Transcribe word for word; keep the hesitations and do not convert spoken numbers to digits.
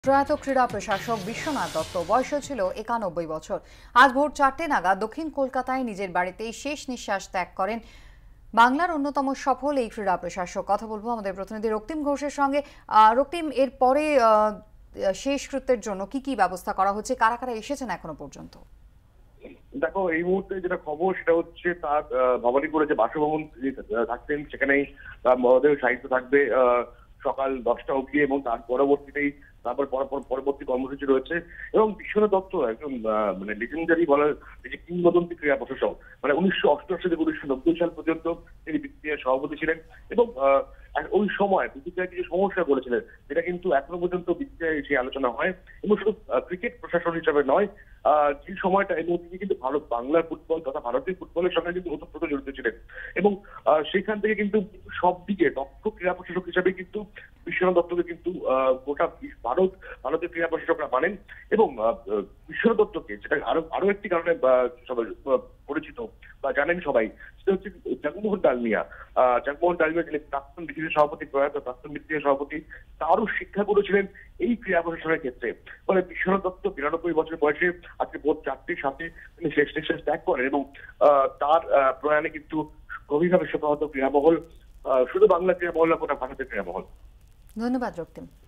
প্রয়াত ক্রীড়া প্রশাসক বিশ্বনাথ দত্ত বয়স ছিল একানব্বই বছর। আজ ভোর চারটে নাগাদ দক্ষিণ কলকাতায় নিজের বাড়িতেই শেষ নিঃশ্বাস ত্যাগ করেন বাংলার অন্যতম সফল এই ক্রীড়া প্রশাসক। কথা বলবো আমাদের প্রতিনিধি রক্তিম ঘোষের সঙ্গে। রক্তিম, এরপরে শেষকৃত্যের জন্য কি কি ব্যবস্থা করা হচ্ছে, কারা কারা এসেছেন এখনো পর্যন্ত? দেখো, এই মুহূর্তে যেটা খবর সেটা হচ্ছে তার ভবানীপুরে যে বাসভবন থাকতেন সেখানেই তার মরদেহ সাহিত্য থাকবে সকাল দশটা অবধি, এবং তার পরবর্তীতেই তারপর পরবর্তী কর্মসূচি রয়েছে। এবং বিশ্বনাথ দত্ত একজন মানে লিজেন্ডারি বলার যে কিংবদন্তি ক্রীড়া প্রশাসক, মানে উনিশশো অষ্টআশি থেকে উনিশশো নব্বই সাল পর্যন্ত তিনি বিসিসিআই সভাপতি ছিলেন, এবং ওই সময় বিসিসিআই কিছু সমস্যা করেছিলেন যেটা কিন্তু এখনো পর্যন্ত বিসিসিআই সেই আলোচনা হয়। এবং শুধু ক্রিকেট প্রশাসন হিসাবে নয়, যে সময়টা এই মুহূর্তে কিন্তু ভারত বাংলার ফুটবল তথা ভারতীয় ফুটবলের সঙ্গে কিন্তু ওতপ্রোত জড়িত ছিলেন, এবং সেখান থেকে কিন্তু সব দিকে দক্ষ ক্রীড়া প্রশাসক হিসাবে কিন্তু বিশ্বনাথ দত্তকে কিন্তু গোটা ভারত ভারতের ক্রীড়া প্রশাসকরা মানেন। এবং বিশ্বনাথ দত্তকে যেটা আরো আরো একটি কারণে সবাই পরিচিত বা জানেন সবাই, সেটা হচ্ছে জগমোহন ডালমিয়া। আহ জগমোহন ডালমিয়া যিনি প্রাক্তন বিসিসিআই সভাপতি, প্রয়াত প্রাক্তন বিসিসিআই সভাপতি, তারও শিক্ষা করেছিলেন এই ক্রীড়া প্রশাসনের ক্ষেত্রে। ফলে বিশ্বনাথ দত্ত বিরানব্বই বছর বয়সে আজকে ভোর চারটির সাথে তিনি শেষ নিঃশ্বাস ত্যাগ করেন, এবং তার প্রয়াণে কিন্তু গভীরভাবে শোকাহত ক্রীড়া মহল, শুধু বাংলা ক্রীড়া মহল না, গোটা ভারতের ক্রীড়া মহল। ধন্যবাদ রক্তিম।